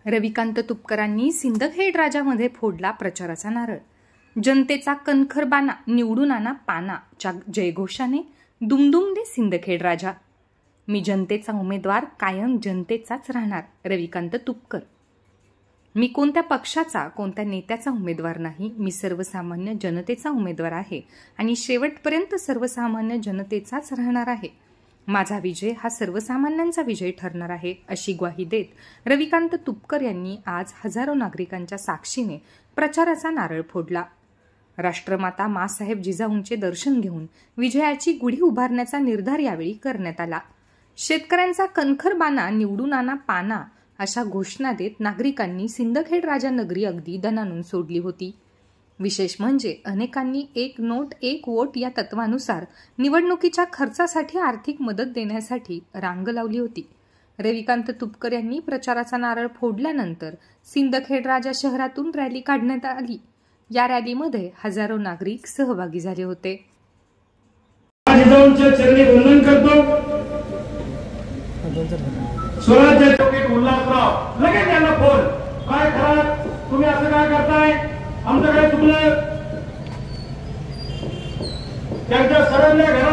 रविकांत तुपकरांनी सिंदखेड राजामध्ये फोडला प्रचाराचा नारळ। जनतेचा कणखर बाणा निवडून आणा पानाच्या जयघोषाने दुमदुमले सिंदखेड राजा। मी जनतेचा उमेदवार, कायम जनतेचाच राहणार, रविकांत तुपकर। मी कोणत्या पक्षाचा, कोणत्या नेत्याचा उमेदवार नाही, मी सर्वसामान्य जनतेचा उमेदवार आहे आणि शेवटपर्यंत सर्वसामान्य जनतेचाच राहणार आहे। माझा विजय हा सर्वसामान्यांचा विजय ठरणार आहे, अशी ग्वाही देत रविकांत तुपकर यांनी आज हजारो नागरिकांच्या साक्षीने प्रचाराचा नारळ फोडला। राष्ट्रमाता माँसाहेब जिजाऊंचे दर्शन घेऊन विजयाची गुढी उभारण्याचा निर्धार यावेळी करण्यात आला। शेतकऱ्यांचा कणखर बाणा निवडून आणा पाना अशा घोषणा देत नागरिकांनी सिंदखेड राजा नगरी अगदी दणाणून सोडली होती। विशेष म्हणजे अनेकांनी एक नोट एक वोट या तत्वानुसार निवडणुकीच्या खर्चासाठी आर्थिक मदत देण्यासाठी रांग लावली होती। रविकांत तुपकर यांनी प्रचाराचा नारळ फोडल्यानंतर सिंदखेड राजा शहरातून रॅली काढण्यात आली। या रॅलीमध्ये हजारो नागरिक सहभागी झाले होते। जिजाऊंच्या चरणी वंदन करतो। स्वराज्याचे उल्हासराव लगेच त्यांना फोन, काय खरं तुम्ही असं काय करताय, आमच्याकडे चुकलं। त्यांच्या सरळल्या